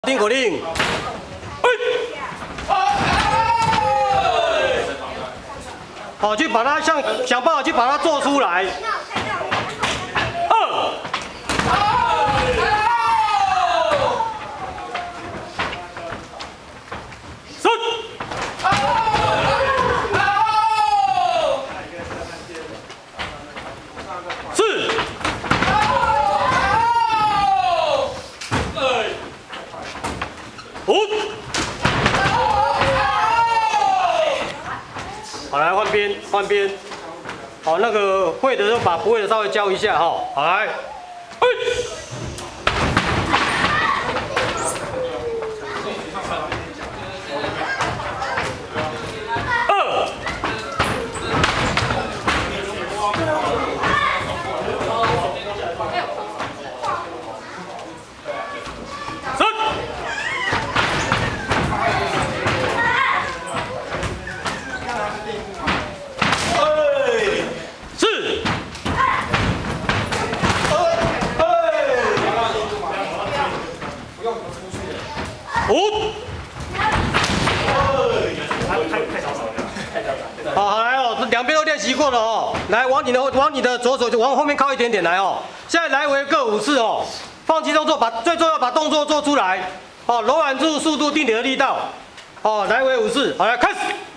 定口令，好，去把它想办法去把它做出来。好，来换边。好，那个会的就把不会的稍微教一下哈。好，来，好，来哦，两边都练习过了哦。来，往你的左手就往后面靠一点点来哦。现在来回各5次哦。放弃动作，最重要把动作做出来。哦，柔软度、速度、定点的力道。哦，来回5次。好，来开始。